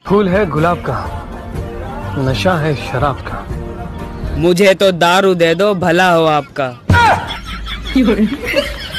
फूल है गुलाब का, नशा है शराब का। मुझे तो दारू दे दो, भला हो आपका।